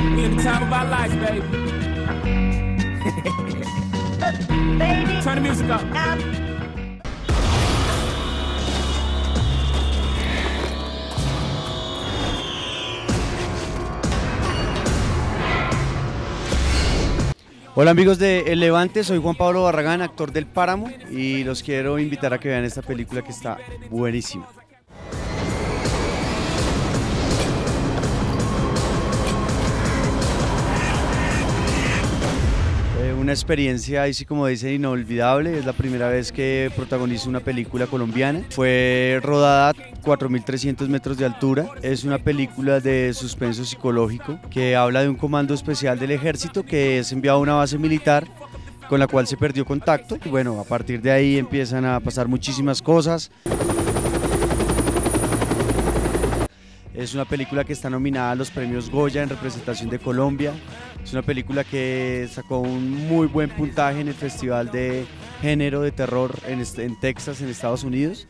We in the time of our lives, baby. Baby. Turn the music up. Hola amigos de El Levante, soy Juan Pablo Barragán, actor del Páramo, y los quiero invitar a que vean esta película que está buenísima. Una experiencia, así como dicen, inolvidable. Es la primera vez que protagonizo una película colombiana. Fue rodada a 4.300 metros de altura. Es una película de suspenso psicológico que habla de un comando especial del ejército que es enviado a una base militar con la cual se perdió contacto. Y bueno, a partir de ahí empiezan a pasar muchísimas cosas. Es una película que está nominada a los premios Goya en representación de Colombia. Es una película que sacó un muy buen puntaje en el Festival de Género de Terror en Texas, en Estados Unidos.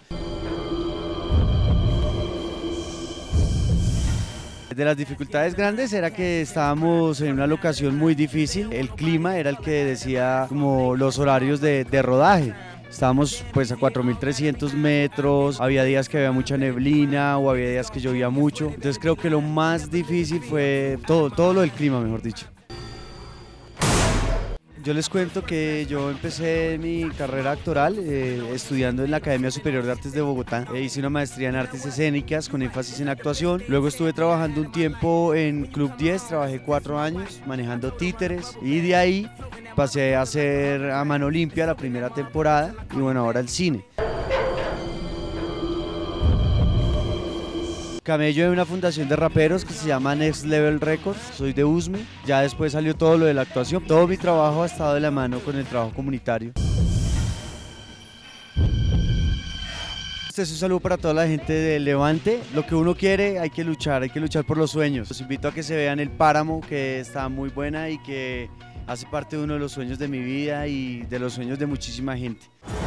De las dificultades grandes era que estábamos en una locación muy difícil. El clima era el que decía como los horarios de rodaje. Estábamos pues a 4.300 metros, había días que había mucha neblina o había días que llovía mucho. Entonces creo que lo más difícil fue todo lo del clima, mejor dicho. Yo les cuento que yo empecé mi carrera actoral estudiando en la Academia Superior de Artes de Bogotá. Hice una maestría en artes escénicas con énfasis en actuación. Luego estuve trabajando un tiempo en Club 10, trabajé 4 años manejando títeres y de ahí pasé a hacer a Mano Limpia la primera temporada y bueno, ahora el cine. Camello de una fundación de raperos que se llama Next Level Records, soy de Usme, ya después salió todo lo de la actuación, todo mi trabajo ha estado de la mano con el trabajo comunitario. Este es un saludo para toda la gente del Levante, lo que uno quiere hay que luchar por los sueños. Los invito a que se vean El Páramo, que está muy buena y que hace parte de uno de los sueños de mi vida y de los sueños de muchísima gente.